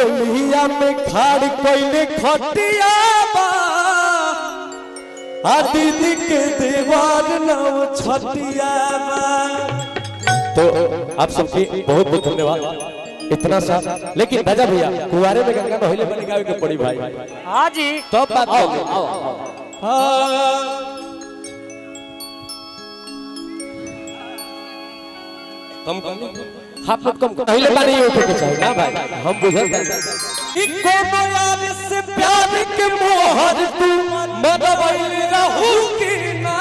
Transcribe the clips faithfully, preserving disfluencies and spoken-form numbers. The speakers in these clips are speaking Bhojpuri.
डोलिया में खाड़ कोइले खटिया बा आ दीदी के दीवार नव छटिया बा। तो आप सबकी बहुत बहुत धन्यवाद इतना सा। लेकिन राजा भैया कुआरे में गंगा नहले बने गावे के पड़ी भाई। हाँ जी तो बात आओ आओ कम कम हाथ मत कम पहले पानी उठे के चाहिए ना भाई हम बुझल कि कोनो यार से प्यार के मोहर तू मरवैल रहू की ना।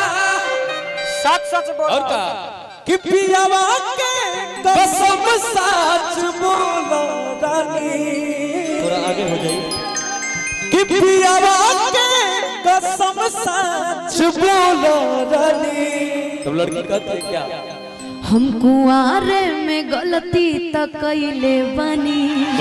सच सच बोल और का कि पियावा के कसम सच बोलो रानी। थोड़ा आगे हो जाइए। कि पियावा के कसम सच बोलो रानी। तुम लड़की कहते हैं क्या? हम कुआरे में गलती त कइले बनी।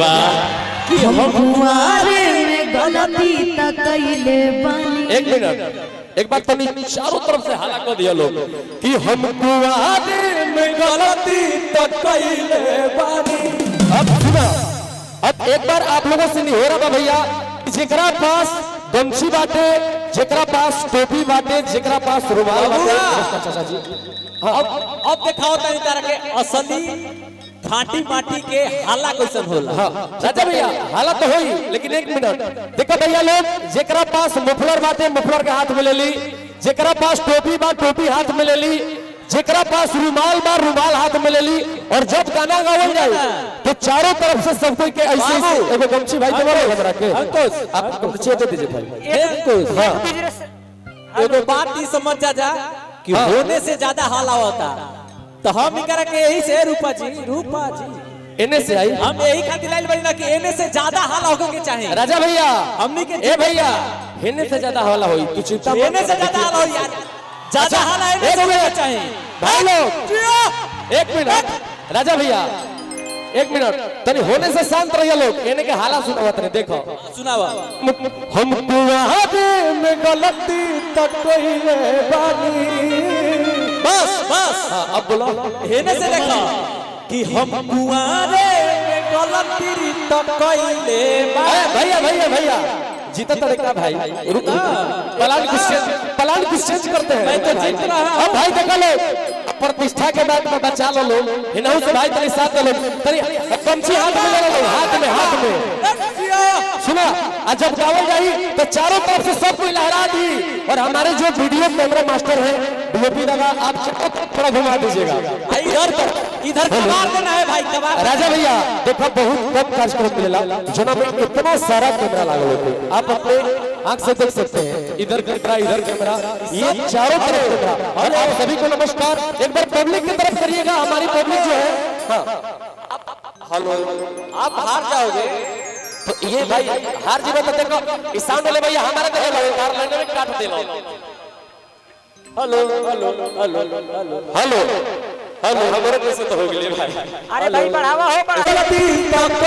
कि हम कुआरे में गलती त कइले बनी। एक मिनट एक बात तनी चारों तरफ से हाला कर दिया लोग कि हम कुआरे में गलती तो कइले बानी। अब सुना अब एक बार आप लोगों से नहीं हो रहा भैया जेकरा पास गमछी बाटे जेकरा पास टोपी बाटे जेकरा पास रुमाल बाटे चाचा जी अब अब दिखाओ तनी तरह के असली खाटी माटी के हाला कैसन होला। हाँ राजा भैया हाला तो होई लेकिन एक मिनट देखो भैया लोग जेकरा पास मफलर बाटे मफलर के हाथ में ले ली जेकरा पास टोपी बा टोपी हाथ में ले ली जेकरा पास रुमाल बा रुमाल हाथ में ले ली और जब गाना गावल जाए तो चारों तरफ से सब कोई के ऐसे ऐसे एगो गमछी भाई के बोले हमरा के अंकुश आप गमछी दे दीजिए भाई अंकुश। हां एगो बात ही समझ जा जा कि होने से ज्यादा हाला होता तो हम इकरा के यही से रूपा जी रूपा जी एने से आई हम यही खातिर लाइल बनी ना कि एने से ज्यादा हाला होके के चाहिए। राजा भैया हमनी के ए भैया एने से ज्यादा हाला होई तू चिंता मत एने से ज्यादा हाला हो यार ज्यादा हाला एने से होना चाहिए भाई लोग। एक मिनट राजा भैया एक मिनट तनी होने से शांत रहिए लोग एने के हाला सुनावा तनी देखो सुनावा। हम कुआरे में गलती त कइले बानी। बस बस हाँ, अब बोलो एने से देखो कि हम कुआरे में गलती तो कइले बा। भैया भैया भैया जीता तरीका भाई रुक पलान कुछ पलान कुछ चेंज करते हैं। मैं तो जीत रहा अब भाई देखो लो प्रतिष्ठा के बाद में बचा लो लोग इनहु से भाई तनी साथ लो तनी गमछी हाथ में ले लो हाथ में हाथ में सुना आज जब गावल जाई तो चारों तरफ से सब कोई लहरा दी और हमारे जो वीडियो कैमरा मास्टर है डीओपी दादा आप थोड़ा घुमा दीजिएगा इधर इधर कबार देना है भाई कबार। राजा भैया देखो बहुत कम कार्यक्रम मिलेला जना में इतना सारा कैमरा लागल होते आप अपने आंख से देख सकते हैं इधर कैमरा इधर कैमरा ये चारों तरफ कैमरा। और आप सभी को नमस्कार एक बार पब्लिक की तरफ करिएगा हमारी पब्लिक जो है हेलो आप हार जाओगे तो ये भाई हार जीवन तो देखो इस साउंड वाले भैया हमारा देखे लो कार लेने में काट दे लो hello hello hello hello hello hello हमारे कैसे तो हो गए भाई। अरे भाई बढ़ावा हो बढ़ावा।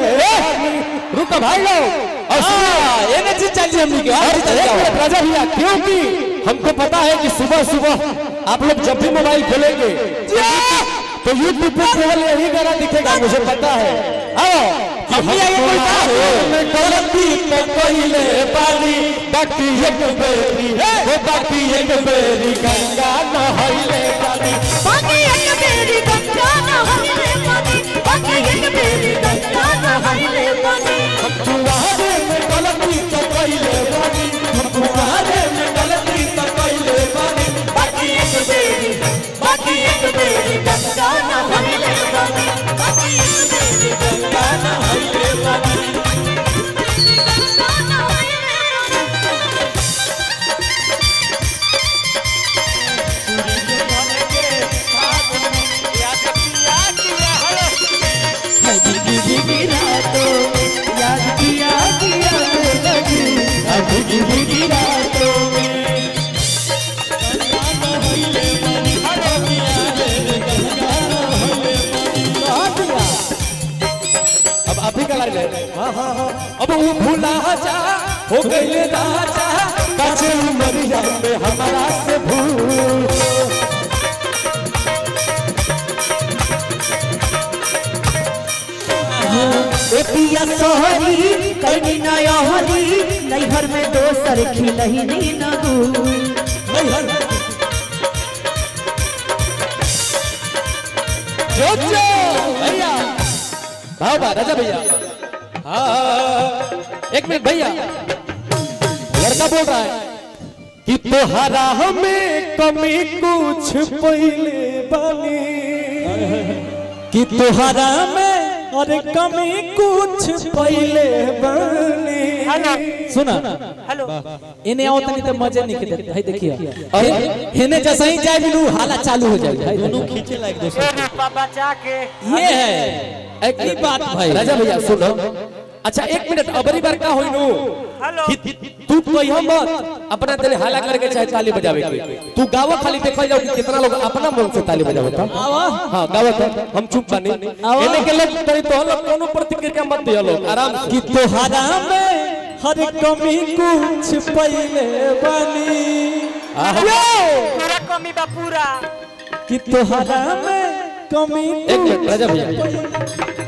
रुको भाई लोग हां ये चीज चाहिए हमनी के राजा भैया क्योंकि हमको पता है कि सुबह सुबह आप लोग जब भी मोबाइल खोलेंगे तो यूट्यूब पे केवल यही गाना दिखेगा मुझे पता है। आओ हम ये कोई बात मैं गलती तो कइले बानी बाकी एक बेरी वो बाकी एक बेरी गंगा नहइले बानी बाकी एक बेरी गंगा नहइले बानी बाकी एक बेरी गंगा नहइले बानी। हम कुआरे में गलती तो कइले बानी हम कुआरे में गलती तो कइले बानी बाकी एक बेरी बाकी एक बेरी गंगा नहइले बानी बाकी एक बेरी गंगा नहइले बानी। याद किया किया लगी भीगी भीगी रातों में अब आप ही का लाइन है। हाँ हाँ हाँ अब वो भूला जा हो गए राजा बचे उमरिया में हमारा से भूल ए पिया सोहरी कहीं नया हरी नैहर में दोसर खिलही नी नगू जो जो भैया भाव बा राजा भैया हाँ एक मिनट भैया लड़का बोल रहा है कि तोहरा हमें कमी कुछ पहले बानी कि तोहरा में और कमी कुछ पहले बनी हेलो सुना हेलो इन्हें आओ तनी तो मजे नहीं देते भाई देखिए और हेने जैसा ही जाए बिलू हाला चालू हो जाए दोनों खींचे लायक ए रूपा बचा के ये है एक ही बात भाई राजा भैया सुनो अच्छा एक मिनट अबरी बार का होई नु हेलो तू कहियो मत अपना दिल हाला करके चाहे ताली बजावे के तू गावा खाली देखो जाओ कि कितना लोग अपना मन से ताली बजावता हां गावत हम चुप बानी एने के लोग तरी तो लोग कोनो प्रतिक्रिया मत दियो लोग आराम से कि तोहरा में हर कमी कुछ पहले बनी पूरा कमी बा पूरा कि तोहरा में कमी एक मिनट राजा भैया